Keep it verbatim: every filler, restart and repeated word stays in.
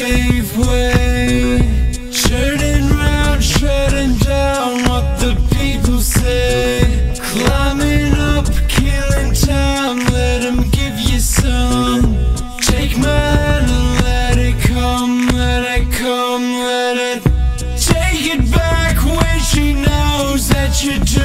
gave way, turning round, shutting down what the people say. Climbing up, killing time, let 'em give you some. Take my hand and let it come, let it come, let it. Take it back when she knows that you do.